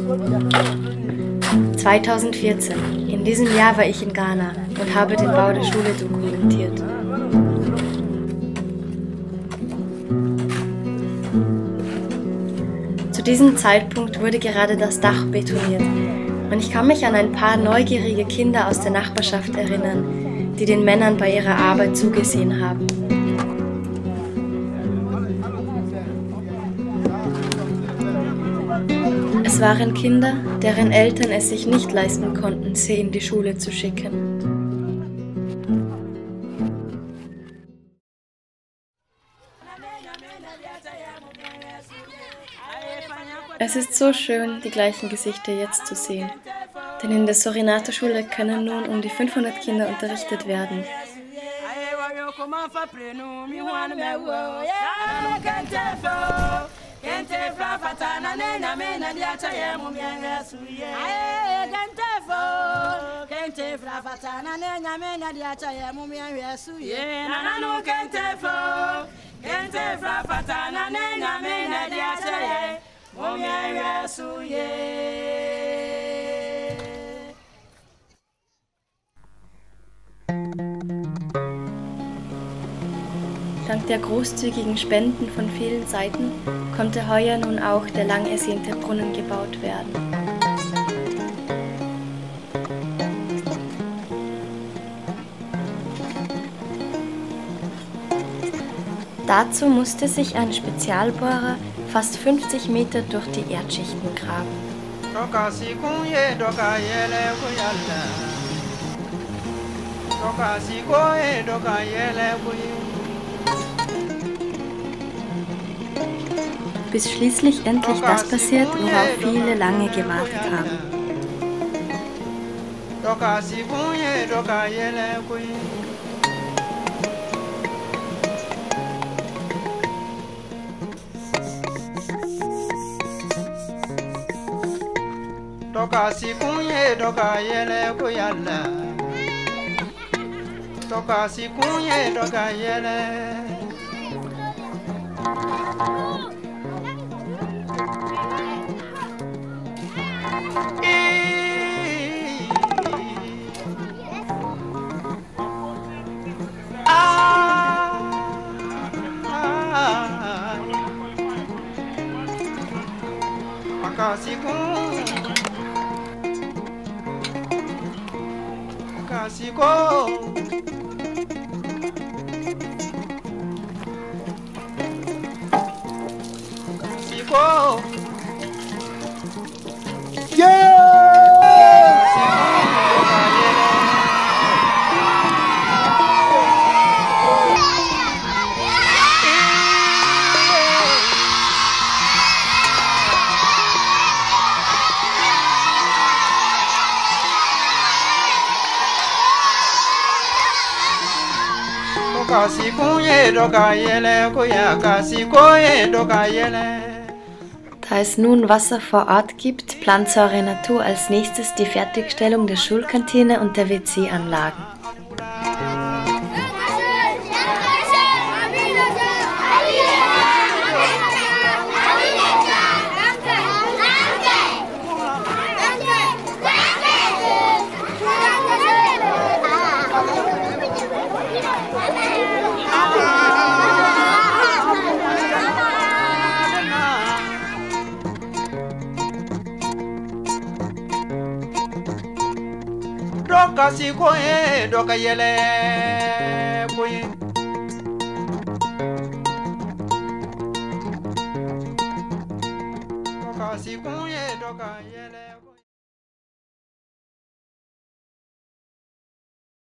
2014. In diesem Jahr war ich in Ghana und habe den Bau der Schule dokumentiert. Zu diesem Zeitpunkt wurde gerade das Dach betoniert und ich kann mich an ein paar neugierige Kinder aus der Nachbarschaft erinnern, die den Männern bei ihrer Arbeit zugesehen haben. Es waren Kinder, deren Eltern es sich nicht leisten konnten, sie in die Schule zu schicken. Es ist so schön, die gleichen Gesichter jetzt zu sehen, denn in der Sorinato-Schule können nun um die 500 Kinder unterrichtet werden. Dank der großzügigen Spenden von vielen Seiten konnte heuer nun auch der lang ersehnte Brunnen gebaut werden. Dazu musste sich ein Spezialbohrer fast 50 Meter durch die Erdschichten graben. Bis schließlich endlich das passiert, worauf viele lange gewartet haben. Toka sikunye toka yele kuyalla. Toka sikunye toka yele. Toka sikunye. Siko Siko Da es nun Wasser vor Ort gibt, plant Sorinato als nächstes die Fertigstellung der Schulkantine und der WC-Anlagen. Doka sikoye doka yele koye. Doka sikoye doka yele.